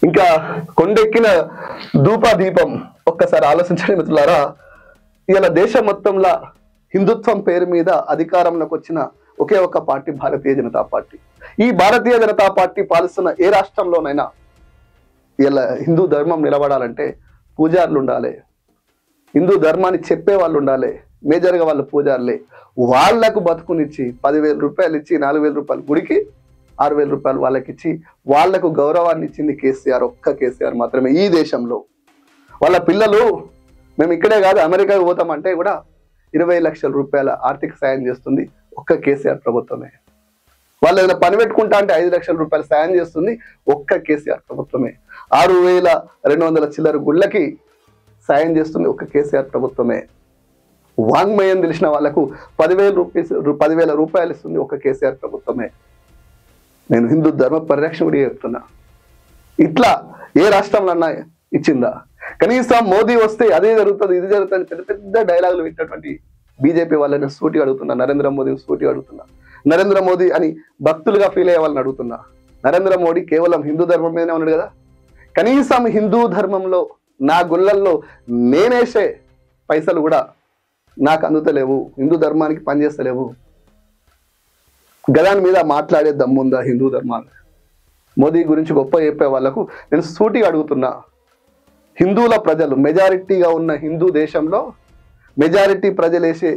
ఇంకా కొండెక్కిన ధూప దీపం. ఒక్కసారి ఆలోచించండి మిత్రులారా, ఇలా దేశం మొత్తంలో హిందుత్వం పేరు మీద అధికారంలోకి వచ్చిన ఒకే ఒక్క పార్టీ భారతీయ జనతా పార్టీ. ఈ భారతీయ జనతా పార్టీ పాలిస్తున్న ఏ రాష్ట్రంలోనైనా ఇలా హిందూ ధర్మం నిలబడాలంటే పూజారులు ఉండాలి, హిందూ ధర్మాన్ని చెప్పే వాళ్ళు ఉండాలి, మేజర్గా వాళ్ళు పూజారులే. వాళ్లకు బతుకునిచ్చి 10,000 రూపాయలు ఇచ్చి 4,000 రూపాయలు గుడికి, 6,000 రూపాయలు వాళ్ళకి ఇచ్చి వాళ్లకు గౌరవాన్ని ఇచ్చింది కేసీఆర్, ఒక్క కేసీఆర్ మాత్రమే ఈ దేశంలో. వాళ్ళ పిల్లలు మేము ఇక్కడే కాదు అమెరికాకు పోతామంటే కూడా 20 లక్షల రూపాయల ఆర్థిక సాయం చేస్తుంది ఒక్క కేసీఆర్ ప్రభుత్వమే. వాళ్ళు ఏదైనా పని పెట్టుకుంటా అంటే 5 లక్షల రూపాయలు సాయం చేస్తుంది ఒక్క కేసీఆర్ ప్రభుత్వమే. 6,200 చిల్లర గుళ్ళకి సాయం చేస్తుంది ఒక్క కేసీఆర్ ప్రభుత్వమే. వాంగ్మయం తెలిసిన వాళ్లకు 10,000 రూపాయలు ఇస్తుంది ఒక్క కేసీఆర్ ప్రభుత్వమే. నేను హిందూ ధర్మ పరిరక్షకుడిగా చెప్తున్నా. ఇట్లా ఏ రాష్ట్రంలో ఇచ్చిందా? కనీసం మోదీ వస్తే అదే జరుగుతుంది ఇది జరుగుతుంది పెద్ద పెద్ద డైలాగులు విన్నటువంటి బీజేపీ వాళ్ళని సూటిగా అడుగుతున్నా, నరేంద్ర మోదీని సూటిగా అడుగుతున్నా. నరేంద్ర మోదీ అని భక్తులుగా ఫీల్ అయ్యే వాళ్ళని అడుగుతున్నా. నరేంద్ర మోడీ కేవలం హిందూ ధర్మం మీదనే ఉన్నాడు కదా, కనీసం హిందూ ధర్మంలో నా గుళ్ళల్లో నేనేసే పైసలు కూడా నాకు అందుతలేవు, హిందూ ధర్మానికి పనిచేస్తలేవు. గదాని మీద మాట్లాడే దమ్ముందా హిందూ ధర్మాన్ని? మోదీ గురించి గొప్ప చెప్పే వాళ్లకు నేను సూటిగా అడుగుతున్నా. హిందువుల ప్రజలు మెజారిటీగా ఉన్న హిందూ దేశంలో మెజారిటీ ప్రజలు వేసే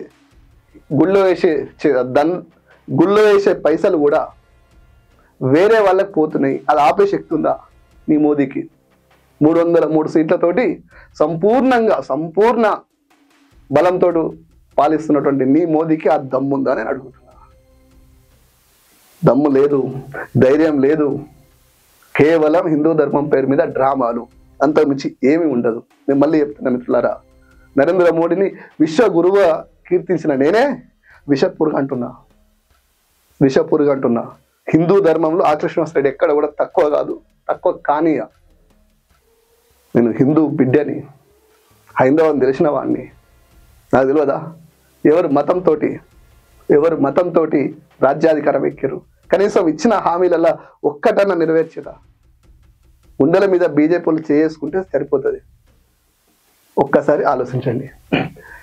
గుళ్ళో వేసే పైసలు కూడా వేరే వాళ్ళకి పోతున్నాయి. అది ఆపే శక్తి ఉందా నీ మోదీకి? 303 సీట్లతోటి సంపూర్ణ బలంతో పాలిస్తున్నటువంటి నీ మోదీకి ఆ దమ్ముందా అని అడుగుతున్నా. దమ్ము లేదు, ధైర్యం లేదు, కేవలం హిందూ ధర్మం పేరు మీద డ్రామాలు, అంతకుమించి ఏమీ ఉండదు. నేను మళ్ళీ చెప్తున్నా మిత్రులారా, నరేంద్ర మోడీని విశ్వ గురువుగా కీర్తించిన నేనే విషపురుగు అంటున్నా. హిందూ ధర్మంలో ఆకృష్ణ రెడ్డి ఎక్కడ కూడా తక్కువ కాదు, తక్కువ కానీయ. నేను హిందూ బిడ్డని, హైందవం తెలిసిన వాడిని. నాకు తెలియదా ఎవరు మతంతో రాజ్యాధికారం ఎక్కారు? కనీసం ఇచ్చిన హామీలలో ఒక్కటన్నా నెరవేర్చేదా? గుండెల మీద బీజేపీలు చేసుకుంటే సరిపోతుంది. ఒక్కసారి ఆలోచించండి.